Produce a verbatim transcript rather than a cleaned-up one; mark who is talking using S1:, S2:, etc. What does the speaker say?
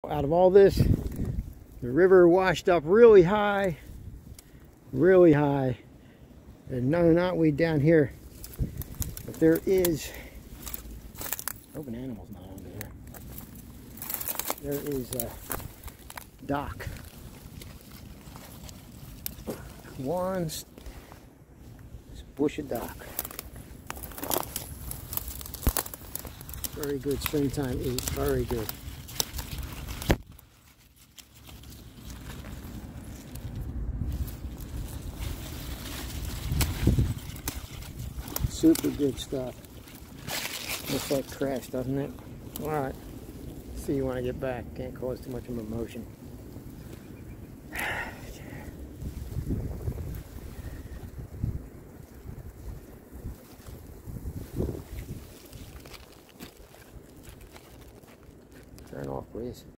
S1: Out of all this, the river washed up really high, really high. There's no knotweed down here, but there is. Hope an animal's not under here. There is a dock. One bush of dock. Very good. Springtime is very good. Super good stuff. Looks like crash, doesn't it? Alright. See you when I get back. Can't cause too much of a motion. Turn off, please.